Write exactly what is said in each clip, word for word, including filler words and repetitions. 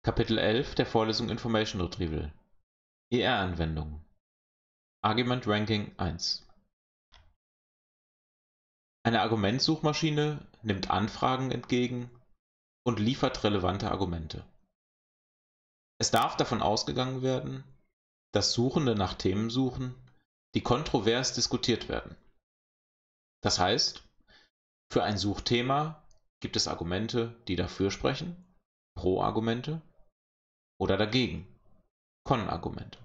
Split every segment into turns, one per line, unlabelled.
Kapitel elf der Vorlesung Information Retrieval. E R-Anwendungen. Argument Ranking eins. Eine Argumentsuchmaschine nimmt Anfragen entgegen und liefert relevante Argumente. Es darf davon ausgegangen werden, dass Suchende nach Themen suchen, die kontrovers diskutiert werden. Das heißt, für ein Suchthema gibt es Argumente, die dafür sprechen, Pro-Argumente, oder dagegen, Con-Argumente.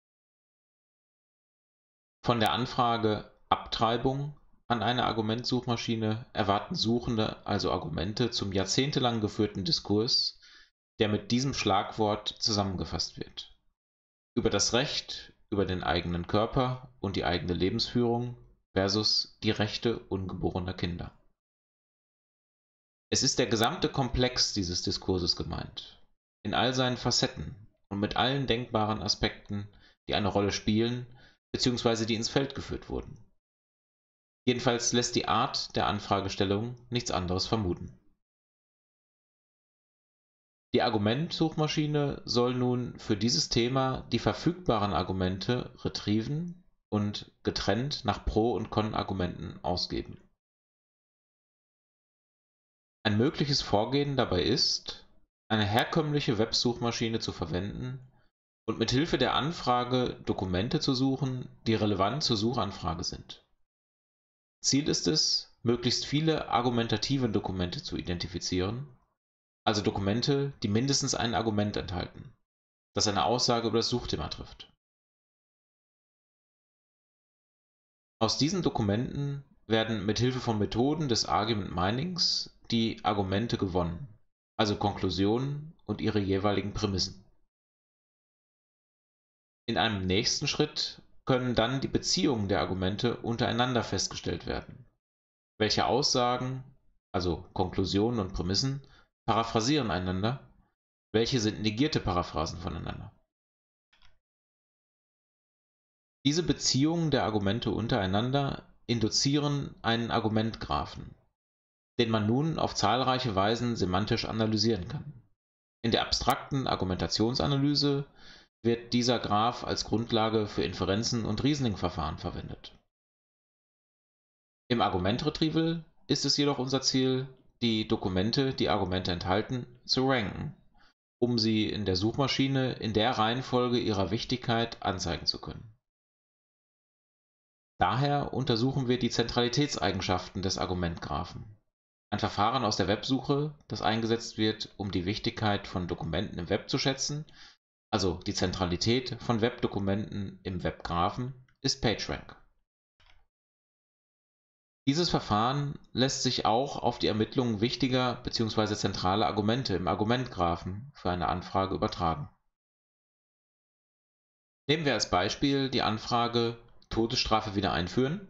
Von der Anfrage Abtreibung an eine Argumentsuchmaschine erwarten Suchende also Argumente zum jahrzehntelang geführten Diskurs, der mit diesem Schlagwort zusammengefasst wird: über das Recht über den eigenen Körper und die eigene Lebensführung versus die Rechte ungeborener Kinder. Es ist der gesamte Komplex dieses Diskurses gemeint, in all seinen Facetten und mit allen denkbaren Aspekten, die eine Rolle spielen bzw. die ins Feld geführt wurden. Jedenfalls lässt die Art der Anfragestellung nichts anderes vermuten. Die Argumentsuchmaschine soll nun für dieses Thema die verfügbaren Argumente retrieven und getrennt nach Pro- und Con-Argumenten ausgeben. Ein mögliches Vorgehen dabei ist, eine herkömmliche Websuchmaschine zu verwenden und mit Hilfe der Anfrage Dokumente zu suchen, die relevant zur Suchanfrage sind. Ziel ist es, möglichst viele argumentative Dokumente zu identifizieren, also Dokumente, die mindestens ein Argument enthalten, das eine Aussage über das Suchthema trifft. Aus diesen Dokumenten werden mit Hilfe von Methoden des Argument Minings die Argumente gewonnen, also Konklusionen und ihre jeweiligen Prämissen. In einem nächsten Schritt können dann die Beziehungen der Argumente untereinander festgestellt werden. Welche Aussagen, also Konklusionen und Prämissen, paraphrasieren einander, welche sind negierte Paraphrasen voneinander. Diese Beziehungen der Argumente untereinander induzieren einen Argumentgraphen, den man nun auf zahlreiche Weisen semantisch analysieren kann. In der abstrakten Argumentationsanalyse wird dieser Graph als Grundlage für Inferenzen und Reasoning-Verfahren verwendet. Im Argument-Retrieval ist es jedoch unser Ziel, die Dokumente, die Argumente enthalten, zu ranken, um sie in der Suchmaschine in der Reihenfolge ihrer Wichtigkeit anzeigen zu können. Daher untersuchen wir die Zentralitätseigenschaften des Argumentgraphen, ein Verfahren aus der Websuche, das eingesetzt wird, um die Wichtigkeit von Dokumenten im Web zu schätzen, also die Zentralität von Webdokumenten im Webgraphen, ist PageRank. Dieses Verfahren lässt sich auch auf die Ermittlung wichtiger bzw. zentraler Argumente im Argumentgraphen für eine Anfrage übertragen. Nehmen wir als Beispiel die Anfrage Todesstrafe wieder einführen.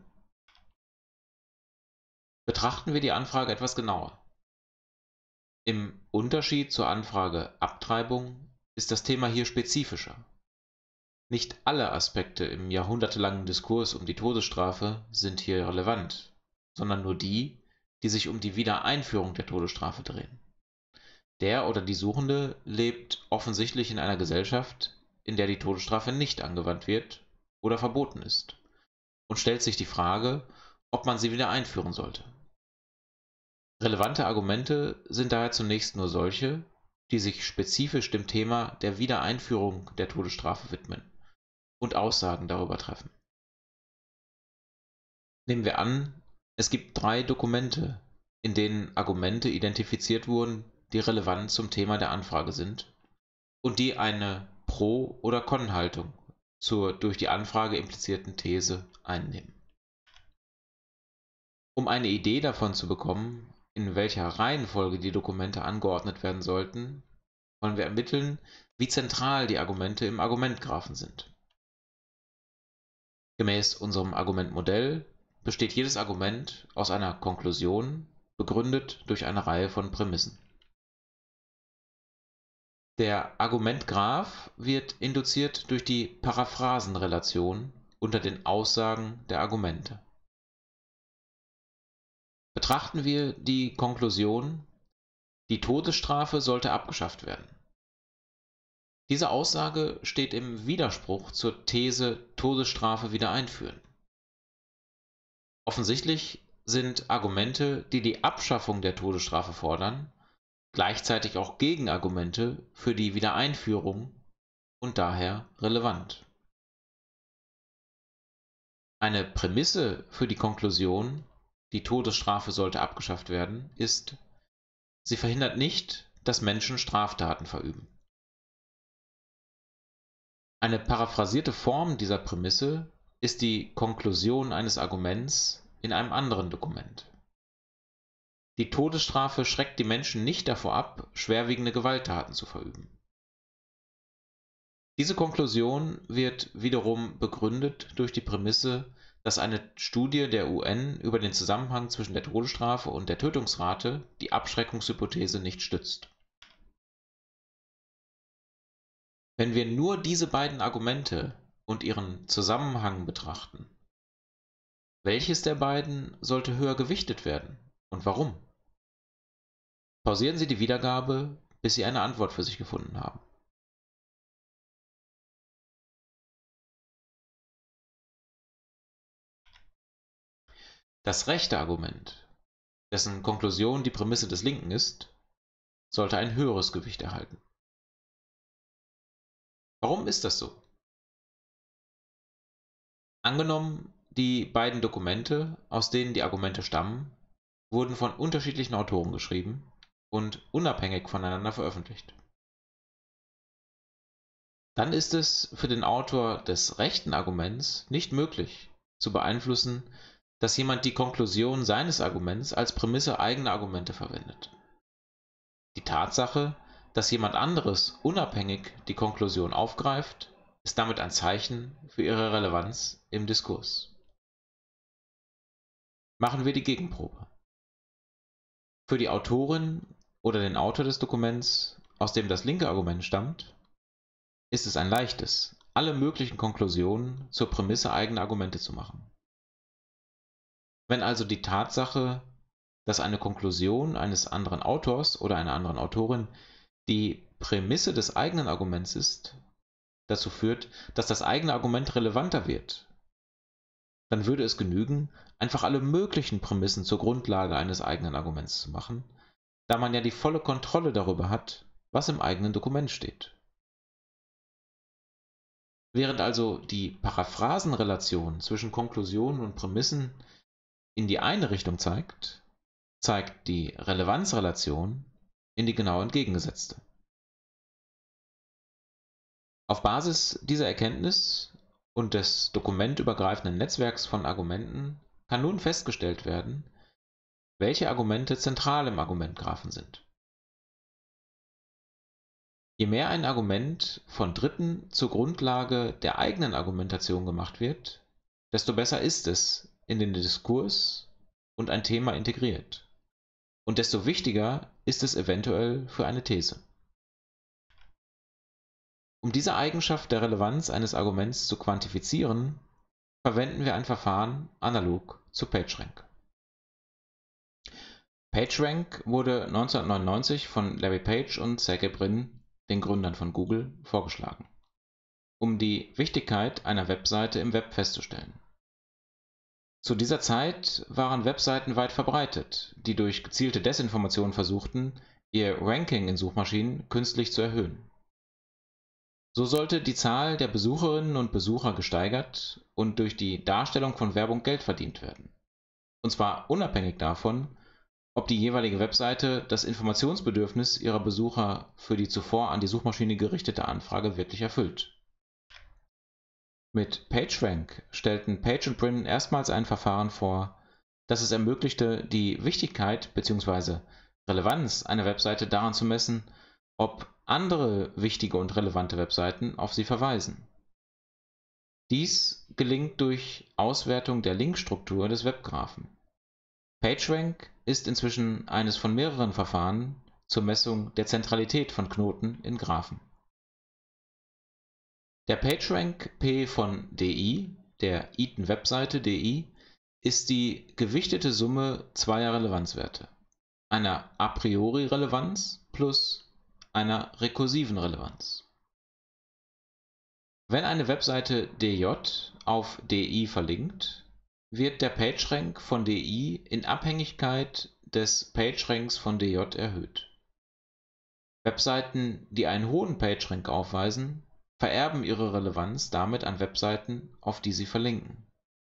Betrachten wir die Anfrage etwas genauer. Im Unterschied zur Anfrage Abtreibung ist das Thema hier spezifischer. Nicht alle Aspekte im jahrhundertelangen Diskurs um die Todesstrafe sind hier relevant, sondern nur die, die sich um die Wiedereinführung der Todesstrafe drehen. Der oder die Suchende lebt offensichtlich in einer Gesellschaft, in der die Todesstrafe nicht angewandt wird oder verboten ist, und stellt sich die Frage, ob man sie wieder einführen sollte. Relevante Argumente sind daher zunächst nur solche, die sich spezifisch dem Thema der Wiedereinführung der Todesstrafe widmen und Aussagen darüber treffen. Nehmen wir an, es gibt drei Dokumente, in denen Argumente identifiziert wurden, die relevant zum Thema der Anfrage sind und die eine Pro- oder Con-Haltung zur durch die Anfrage implizierten These einnehmen. Um eine Idee davon zu bekommen, in welcher Reihenfolge die Dokumente angeordnet werden sollten, wollen wir ermitteln, wie zentral die Argumente im Argumentgraphen sind. Gemäß unserem Argumentmodell besteht jedes Argument aus einer Konklusion, begründet durch eine Reihe von Prämissen. Der Argumentgraph wird induziert durch die Paraphrasenrelation unter den Aussagen der Argumente. Betrachten wir die Konklusion: Die Todesstrafe sollte abgeschafft werden. Diese Aussage steht im Widerspruch zur These Todesstrafe wieder einführen. Offensichtlich sind Argumente, die die Abschaffung der Todesstrafe fordern, gleichzeitig auch Gegenargumente für die Wiedereinführung und daher relevant. Eine Prämisse für die Konklusion, die Todesstrafe sollte abgeschafft werden, ist: Sie verhindert nicht, dass Menschen Straftaten verüben. Eine paraphrasierte Form dieser Prämisse ist die Konklusion eines Arguments in einem anderen Dokument. Die Todesstrafe schreckt die Menschen nicht davor ab, schwerwiegende Gewalttaten zu verüben. Diese Konklusion wird wiederum begründet durch die Prämisse, dass eine Studie der U N über den Zusammenhang zwischen der Todesstrafe und der Tötungsrate die Abschreckungshypothese nicht stützt. Wenn wir nur diese beiden Argumente und ihren Zusammenhang betrachten, welches der beiden sollte höher gewichtet werden und warum? Pausieren Sie die Wiedergabe, bis Sie eine Antwort für sich gefunden haben. Das rechte Argument, dessen Konklusion die Prämisse des linken ist, sollte ein höheres Gewicht erhalten. Warum ist das so? Angenommen, die beiden Dokumente, aus denen die Argumente stammen, wurden von unterschiedlichen Autoren geschrieben und unabhängig voneinander veröffentlicht. Dann ist es für den Autor des rechten Arguments nicht möglich, zu beeinflussen, dass jemand die Konklusion seines Arguments als Prämisse eigener Argumente verwendet. Die Tatsache, dass jemand anderes unabhängig die Konklusion aufgreift, ist damit ein Zeichen für ihre Relevanz im Diskurs. Machen wir die Gegenprobe. Für die Autorin oder den Autor des Dokuments, aus dem das linke Argument stammt, ist es ein leichtes, alle möglichen Konklusionen zur Prämisse eigener Argumente zu machen. Wenn also die Tatsache, dass eine Konklusion eines anderen Autors oder einer anderen Autorin die Prämisse des eigenen Arguments ist, dazu führt, dass das eigene Argument relevanter wird, dann würde es genügen, einfach alle möglichen Prämissen zur Grundlage eines eigenen Arguments zu machen, da man ja die volle Kontrolle darüber hat, was im eigenen Dokument steht. Während also die Paraphrasenrelation zwischen Konklusionen und Prämissen in die eine Richtung zeigt, zeigt die Relevanzrelation in die genau entgegengesetzte. Auf Basis dieser Erkenntnis und des dokumentübergreifenden Netzwerks von Argumenten kann nun festgestellt werden, welche Argumente zentral im Argumentgraphen sind. Je mehr ein Argument von Dritten zur Grundlage der eigenen Argumentation gemacht wird, desto besser ist es in den Diskurs und ein Thema integriert, und desto wichtiger ist es eventuell für eine These. Um diese Eigenschaft der Relevanz eines Arguments zu quantifizieren, verwenden wir ein Verfahren analog zu PageRank. PageRank wurde neunzehnhundertneunundneunzig von Larry Page und Sergey Brin, den Gründern von Google, vorgeschlagen, um die Wichtigkeit einer Webseite im Web festzustellen. Zu dieser Zeit waren Webseiten weit verbreitet, die durch gezielte Desinformation versuchten, ihr Ranking in Suchmaschinen künstlich zu erhöhen. So sollte die Zahl der Besucherinnen und Besucher gesteigert und durch die Darstellung von Werbung Geld verdient werden. Und zwar unabhängig davon, ob die jeweilige Webseite das Informationsbedürfnis ihrer Besucher für die zuvor an die Suchmaschine gerichtete Anfrage wirklich erfüllt. Mit PageRank stellten Page und Brin erstmals ein Verfahren vor, das es ermöglichte, die Wichtigkeit bzw. Relevanz einer Webseite daran zu messen, ob andere wichtige und relevante Webseiten auf sie verweisen. Dies gelingt durch Auswertung der Linkstruktur des Webgraphen. PageRank ist inzwischen eines von mehreren Verfahren zur Messung der Zentralität von Knoten in Graphen. Der PageRank P von D I, der Eaton-Webseite D I, ist die gewichtete Summe zweier Relevanzwerte, einer A-priori-Relevanz plus einer rekursiven Relevanz. Wenn eine Webseite D J auf D I verlinkt, wird der PageRank von D I in Abhängigkeit des PageRanks von D J erhöht. Webseiten, die einen hohen PageRank aufweisen, vererben ihre Relevanz damit an Webseiten, auf die sie verlinken.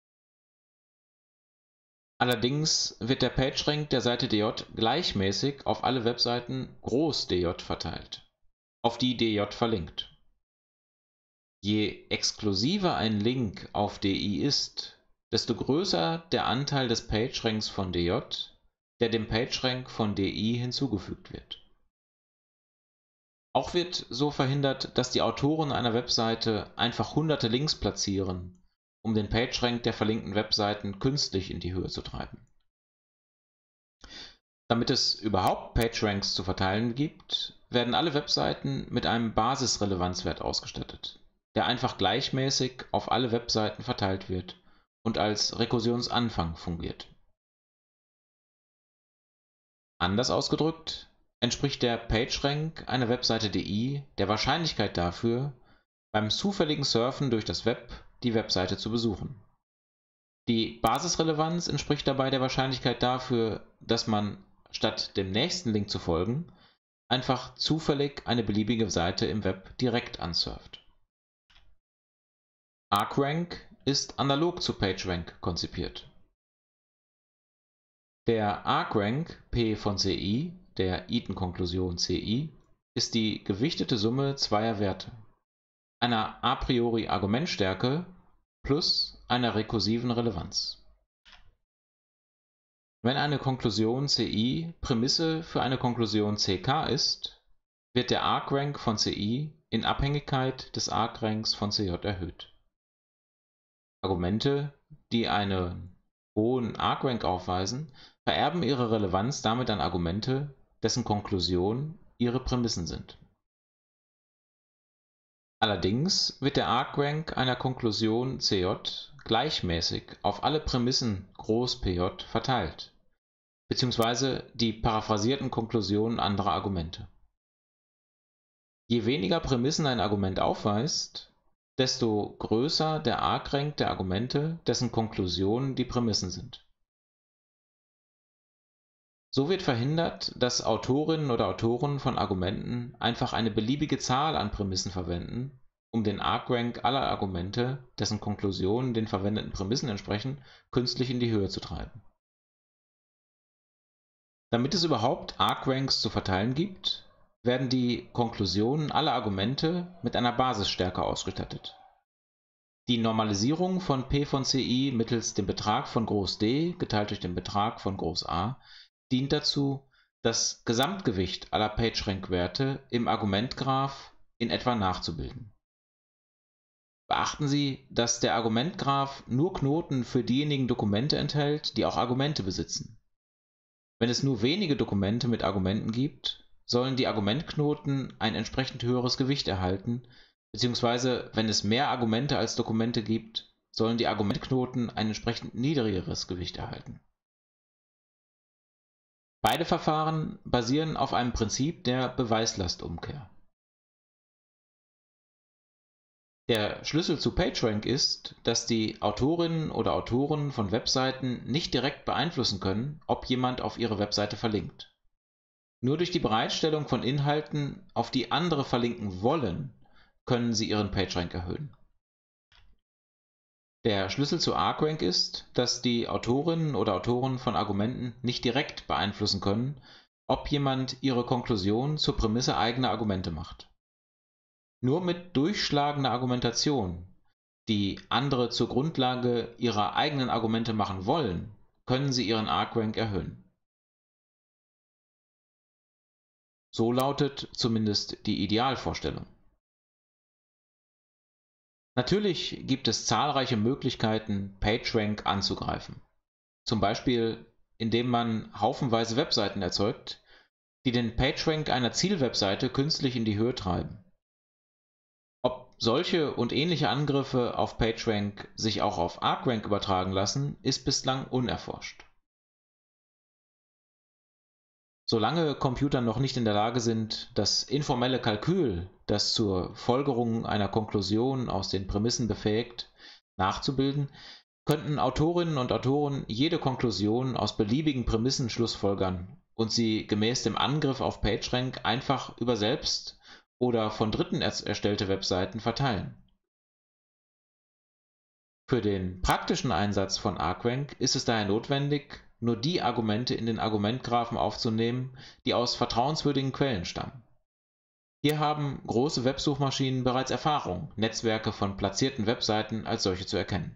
Allerdings wird der PageRank der Seite D J gleichmäßig auf alle Webseiten Groß-D J verteilt, auf die D J verlinkt. Je exklusiver ein Link auf D I ist, desto größer der Anteil des PageRanks von D J, der dem PageRank von D I hinzugefügt wird. Auch wird so verhindert, dass die Autoren einer Webseite einfach hunderte Links platzieren, um den PageRank der verlinkten Webseiten künstlich in die Höhe zu treiben. Damit es überhaupt PageRanks zu verteilen gibt, werden alle Webseiten mit einem Basisrelevanzwert ausgestattet, der einfach gleichmäßig auf alle Webseiten verteilt wird und als Rekursionsanfang fungiert. Anders ausgedrückt entspricht der PageRank einer Webseite D I der Wahrscheinlichkeit dafür, beim zufälligen Surfen durch das Web die Webseite zu besuchen. Die Basisrelevanz entspricht dabei der Wahrscheinlichkeit dafür, dass man, statt dem nächsten Link zu folgen, einfach zufällig eine beliebige Seite im Web direkt ansurft. ArcRank ist analog zu PageRank konzipiert. Der ArcRank P von C I, der Eaton-Konklusion C I, ist die gewichtete Summe zweier Werte, einer a priori Argumentstärke plus einer rekursiven Relevanz. Wenn eine Konklusion C I Prämisse für eine Konklusion C K ist, wird der ArcRank von C I in Abhängigkeit des ArcRanks von C J erhöht. Argumente, die einen hohen ArcRank aufweisen, vererben ihre Relevanz damit an Argumente, dessen Konklusion ihre Prämissen sind. Allerdings wird der ArcRank einer Konklusion C J gleichmäßig auf alle Prämissen Groß-P J verteilt, beziehungsweise die paraphrasierten Konklusionen anderer Argumente. Je weniger Prämissen ein Argument aufweist, desto größer der ArcRank der Argumente, dessen Konklusionen die Prämissen sind. So wird verhindert, dass Autorinnen oder Autoren von Argumenten einfach eine beliebige Zahl an Prämissen verwenden, um den ArcRank aller Argumente, dessen Konklusionen den verwendeten Prämissen entsprechen, künstlich in die Höhe zu treiben. Damit es überhaupt ArcRanks zu verteilen gibt, werden die Konklusionen aller Argumente mit einer Basisstärke ausgestattet. Die Normalisierung von P von C I mittels dem Betrag von Groß D geteilt durch den Betrag von Groß A dient dazu, das Gesamtgewicht aller PageRank-Werte im Argumentgraph in etwa nachzubilden. Beachten Sie, dass der Argumentgraph nur Knoten für diejenigen Dokumente enthält, die auch Argumente besitzen. Wenn es nur wenige Dokumente mit Argumenten gibt, sollen die Argumentknoten ein entsprechend höheres Gewicht erhalten, beziehungsweise wenn es mehr Argumente als Dokumente gibt, sollen die Argumentknoten ein entsprechend niedrigeres Gewicht erhalten. Beide Verfahren basieren auf einem Prinzip der Beweislastumkehr. Der Schlüssel zu PageRank ist, dass die Autorinnen oder Autoren von Webseiten nicht direkt beeinflussen können, ob jemand auf ihre Webseite verlinkt. Nur durch die Bereitstellung von Inhalten, auf die andere verlinken wollen, können sie ihren PageRank erhöhen. Der Schlüssel zu ArcRank ist, dass die Autorinnen oder Autoren von Argumenten nicht direkt beeinflussen können, ob jemand ihre Konklusion zur Prämisse eigener Argumente macht. Nur mit durchschlagender Argumentation, die andere zur Grundlage ihrer eigenen Argumente machen wollen, können sie ihren ArcRank erhöhen. So lautet zumindest die Idealvorstellung. Natürlich gibt es zahlreiche Möglichkeiten, PageRank anzugreifen. Zum Beispiel, indem man haufenweise Webseiten erzeugt, die den PageRank einer Zielwebseite künstlich in die Höhe treiben. Ob solche und ähnliche Angriffe auf PageRank sich auch auf ArcRank übertragen lassen, ist bislang unerforscht. Solange Computer noch nicht in der Lage sind, das informelle Kalkül, das zur Folgerung einer Konklusion aus den Prämissen befähigt, nachzubilden, könnten Autorinnen und Autoren jede Konklusion aus beliebigen Prämissen schlussfolgern und sie gemäß dem Angriff auf PageRank einfach über selbst oder von Dritten erstellte Webseiten verteilen. Für den praktischen Einsatz von ArcRank ist es daher notwendig, nur die Argumente in den Argumentgraphen aufzunehmen, die aus vertrauenswürdigen Quellen stammen. Hier haben große Websuchmaschinen bereits Erfahrung, Netzwerke von platzierten Webseiten als solche zu erkennen.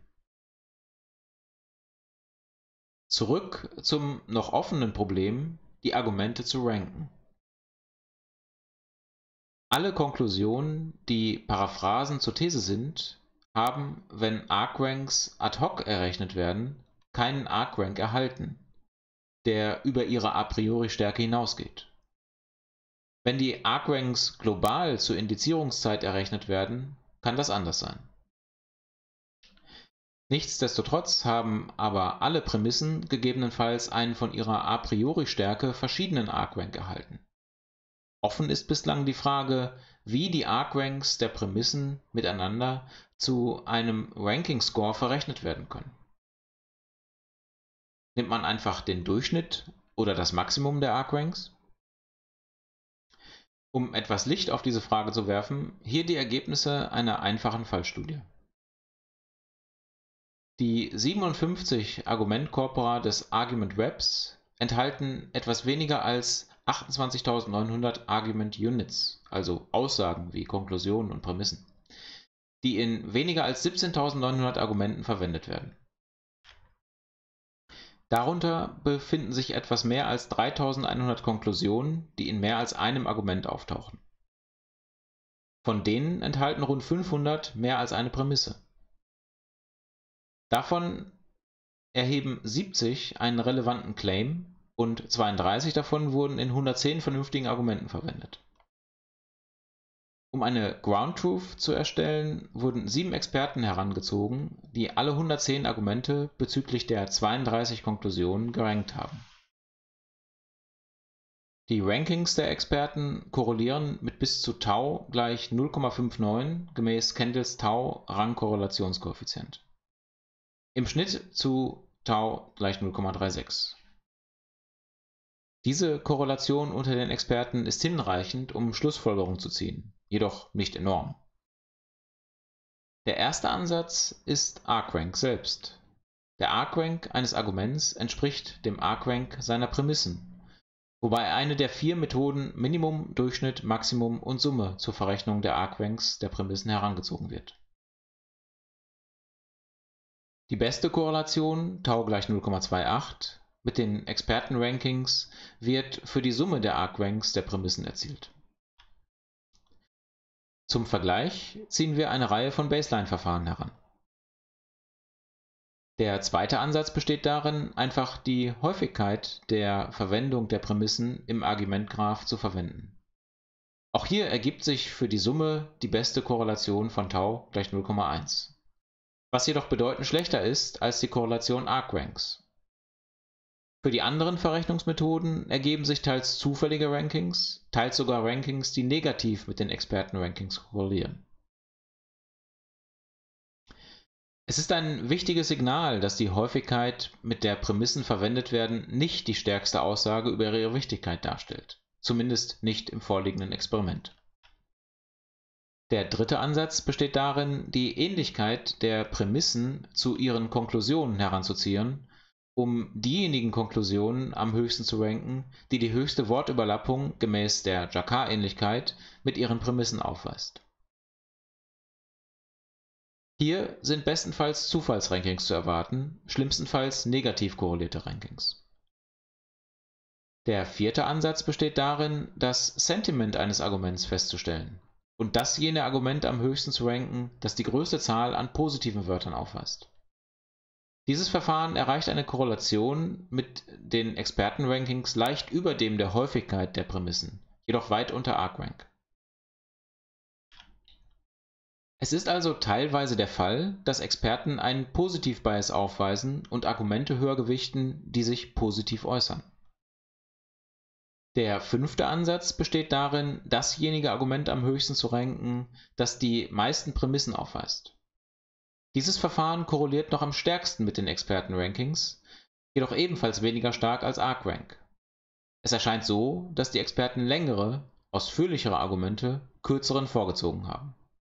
Zurück zum noch offenen Problem, die Argumente zu ranken. Alle Konklusionen, die Paraphrasen zur These sind, haben, wenn Argranks ad hoc errechnet werden, keinen Argrank erhalten, der über ihre a priori Stärke hinausgeht. Wenn die Argranks global zur Indizierungszeit errechnet werden, kann das anders sein. Nichtsdestotrotz haben aber alle Prämissen gegebenenfalls einen von ihrer a priori Stärke verschiedenen Argrank erhalten. Offen ist bislang die Frage, wie die Argranks der Prämissen miteinander zu einem Ranking-Score verrechnet werden können. Nimmt man einfach den Durchschnitt oder das Maximum der Argranks? Um etwas Licht auf diese Frage zu werfen, hier die Ergebnisse einer einfachen Fallstudie. Die siebenundfünfzig Argumentkorpora des Argument Webs enthalten etwas weniger als achtundzwanzigtausendneunhundert Argument Units, also Aussagen wie Konklusionen und Prämissen, die in weniger als siebzehntausendneunhundert Argumenten verwendet werden. Darunter befinden sich etwas mehr als dreitausendeinhundert Konklusionen, die in mehr als einem Argument auftauchen. Von denen enthalten rund fünfhundert mehr als eine Prämisse. Davon erheben siebzig einen relevanten Claim und zweiunddreißig davon wurden in hundertzehn vernünftigen Argumenten verwendet. Um eine Ground Truth zu erstellen, wurden sieben Experten herangezogen, die alle hundertzehn Argumente bezüglich der zweiunddreißig Konklusionen gerankt haben. Die Rankings der Experten korrelieren mit bis zu Tau gleich null Komma neunundfünfzig gemäß Kendalls Tau-Rangkorrelationskoeffizient. Im Schnitt zu Tau gleich null Komma sechsunddreißig. Diese Korrelation unter den Experten ist hinreichend, um Schlussfolgerungen zu ziehen, jedoch nicht enorm. Der erste Ansatz ist Argrank selbst. Der Argrank eines Arguments entspricht dem Argrank seiner Prämissen, wobei eine der vier Methoden Minimum, Durchschnitt, Maximum und Summe zur Verrechnung der Argranks der Prämissen herangezogen wird. Die beste Korrelation, Tau gleich null Komma achtundzwanzig, mit den Expertenrankings wird für die Summe der Argranks der Prämissen erzielt. Zum Vergleich ziehen wir eine Reihe von Baseline-Verfahren heran. Der zweite Ansatz besteht darin, einfach die Häufigkeit der Verwendung der Prämissen im Argumentgraph zu verwenden. Auch hier ergibt sich für die Summe die beste Korrelation von Tau gleich null Komma eins. Was jedoch bedeutend schlechter ist als die Korrelation Argranks. Für die anderen Verrechnungsmethoden ergeben sich teils zufällige Rankings, teils sogar Rankings, die negativ mit den Expertenrankings korrelieren. Es ist ein wichtiges Signal, dass die Häufigkeit, mit der Prämissen verwendet werden, nicht die stärkste Aussage über ihre Wichtigkeit darstellt, zumindest nicht im vorliegenden Experiment. Der dritte Ansatz besteht darin, die Ähnlichkeit der Prämissen zu ihren Konklusionen heranzuziehen, um diejenigen Konklusionen am höchsten zu ranken, die die höchste Wortüberlappung gemäß der Jacquard-Ähnlichkeit mit ihren Prämissen aufweist. Hier sind bestenfalls Zufallsrankings zu erwarten, schlimmstenfalls negativ korrelierte Rankings. Der vierte Ansatz besteht darin, das Sentiment eines Arguments festzustellen und das jene Argument am höchsten zu ranken, das die größte Zahl an positiven Wörtern aufweist. Dieses Verfahren erreicht eine Korrelation mit den Expertenrankings leicht über dem der Häufigkeit der Prämissen, jedoch weit unter Argrank. Es ist also teilweise der Fall, dass Experten einen Positiv-Bias aufweisen und Argumente höher gewichten, die sich positiv äußern. Der fünfte Ansatz besteht darin, dasjenige Argument am höchsten zu ranken, das die meisten Prämissen aufweist. Dieses Verfahren korreliert noch am stärksten mit den Expertenrankings, jedoch ebenfalls weniger stark als argrank. Es erscheint so, dass die Experten längere, ausführlichere Argumente kürzeren vorgezogen haben.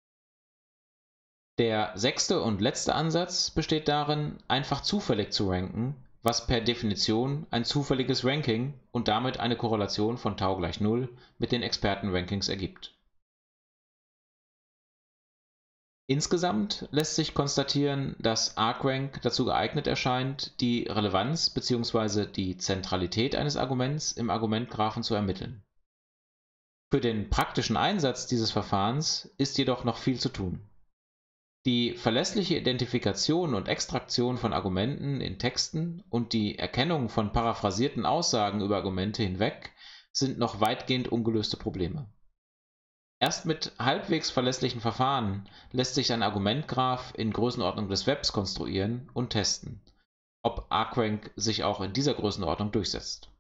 Der sechste und letzte Ansatz besteht darin, einfach zufällig zu ranken, was per Definition ein zufälliges Ranking und damit eine Korrelation von Tau gleich null mit den Expertenrankings ergibt. Insgesamt lässt sich konstatieren, dass argrank dazu geeignet erscheint, die Relevanz bzw. die Zentralität eines Arguments im Argumentgraphen zu ermitteln. Für den praktischen Einsatz dieses Verfahrens ist jedoch noch viel zu tun. Die verlässliche Identifikation und Extraktion von Argumenten in Texten und die Erkennung von paraphrasierten Aussagen über Argumente hinweg sind noch weitgehend ungelöste Probleme. Erst mit halbwegs verlässlichen Verfahren lässt sich ein Argumentgraph in Größenordnung des Webs konstruieren und testen, ob argrank sich auch in dieser Größenordnung durchsetzt.